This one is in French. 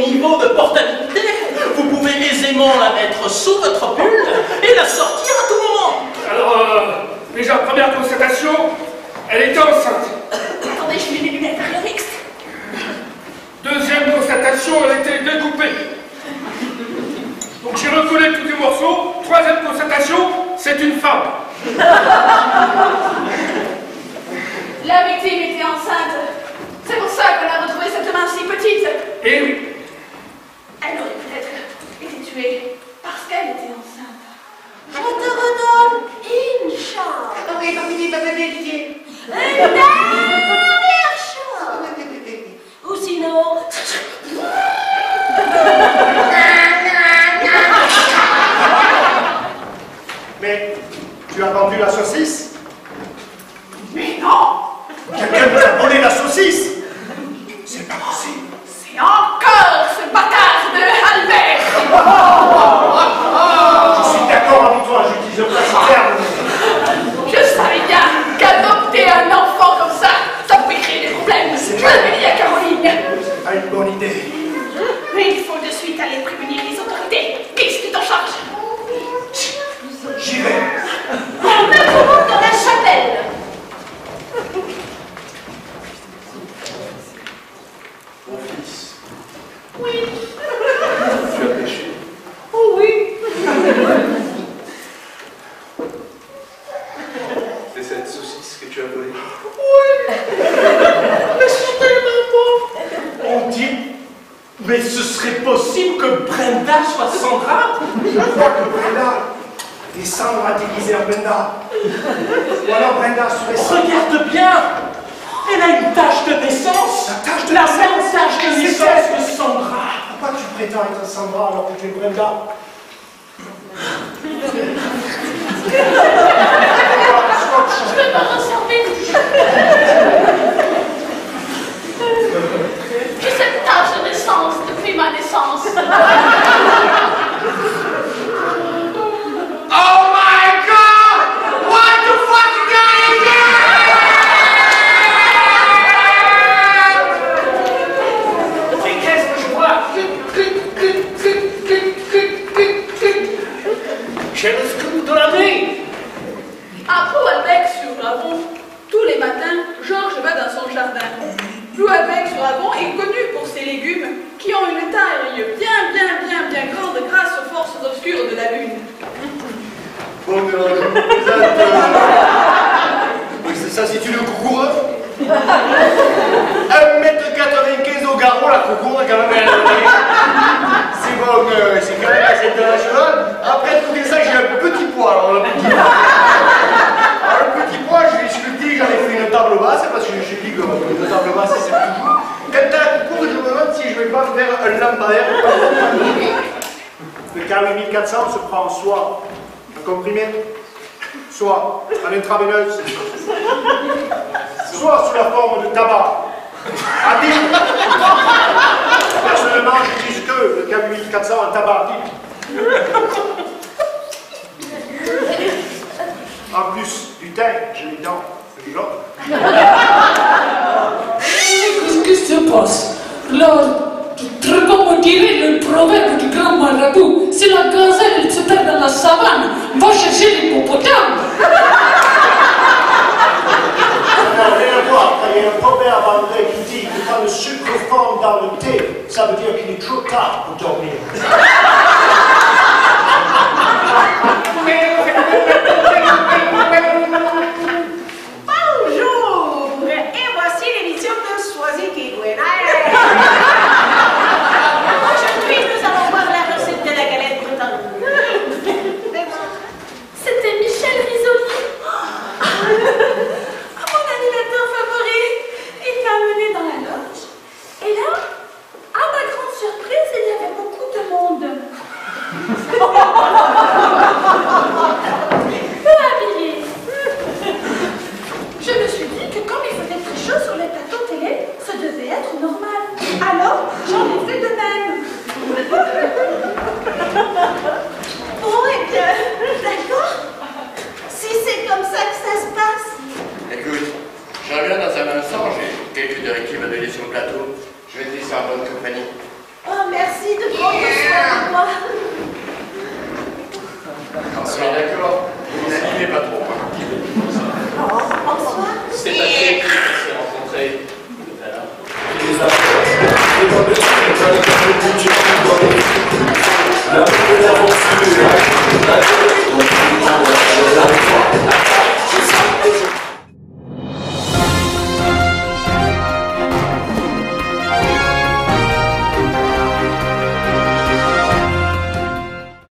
niveau de portabilité, vous pouvez aisément la mettre sous votre pull et la sortir à tout moment. Alors, déjà, première constatation, elle était enceinte. Attendez, je mets mes lunettes à l'orix. Deuxième constatation, elle était découpée. Donc j'ai recollé tous les morceaux. Troisième constatation, c'est une femme. La victime était enceinte. C'est pour ça qu'on a retrouvé cette main si petite. Eh oui. Elle aurait peut-être été tuée parce qu'elle était enceinte. Je te redonne une chance. Attendez, Didier. Une dernière chance. Ou sinon... Mais tu as vendu la saucisse? Mais non! Quelqu'un nous a volé la saucisse! C'est pas possible. C'est encore ce bâtard de Albert! Je suis d'accord avec toi, j'utilise pas ce terme. Je savais bien qu'adopter un enfant comme ça pouvait créer des problèmes. Je l'avais dit à Caroline. C'est pas une bonne idée. Mais il faut de suite aller prévenir les autorités. Qu'est-ce qui t'en charge? J'y vais. On me trouve dans la chapelle. Mon fils, Oui. tu as péché. Oh oui. C'est cette saucisse que tu as volée. Mais c'est tellement beau. On dit, mais ce serait possible que Brenda soit Sandra? Je crois que Brenda est Sandra déguisée en Brenda. Ou alors Brenda serait Sandra. Regarde bien. Elle a une tache de naissance. La tache de La naissance. même tache de C'est naissance elle. que Sandra. Pourquoi tu prétends être Sandra alors que tu es Brenda? Je peux pas m'en servir. J'ai cette tâche de naissance depuis ma naissance. Oh my God! What the fuck you got? Mais qu'est-ce que je vois? J'ai le scoop de la nuit. À Plouabec-sur-Avon, tous les matins, Georges va dans son jardin. Plouabec-sur-Avon est connu pour ses légumes qui ont une taille bien grande grâce aux forces obscures de la lune. Bon, je vous présente. Ça situe le coucoureux. 1,95 m au garrot, la coucoureux, quand même. C'est bon, c'est quand même assez international. Après tout ça, j'ai un petit poids. Alors, le petit poids, je l'ai sculpté, j'en ai fait une table basse, parce que je dis que une table basse, c'est toujours. Quant à la coucoureux, je me demande si je vais pas faire un lampadaire. Le K8400 se prend soit un comprimé, soit en intraveineuse, soit sous la forme de tabac. Personnellement, j'utilise que le K8400 en tabac. En plus du thym, j'ai les dents jaune. Qu'est-ce qui se passe? Là, comme dirait le proverbe du grand marabout, si la gazelle elle se perd dans la savane, va chercher l'hippopotame. Rien à voir, il y a un proverbe anglais qui dit que quand le sucre fond dans le thé, ça veut dire qu'il est trop tard pour dormir. Bonjour! Et voici l'émission de Soisy qui est Aujourd'hui, nous allons voir la recette de la galette bretonne. C'était Michel Risoli. Mon animateur favori. Il m'a amené dans la loge. Et là, à ma grande surprise, il y avait beaucoup de monde. Peu habillé. Je me suis dit que comme il faisait très chaud sur les plateaux télé, ça devait être normal. Alors, j'en ai fait de même. Bon, eh bien, d'accord. Si c'est comme ça que ça se passe. Écoute, je reviens dans un instant, j'ai quelques directives à donner sur le plateau. Je vais te laisser en bonne compagnie. Oh, merci de prendre soin de moi. Ah, d'accord. Il n'est pas trop. Oh, François. C'est à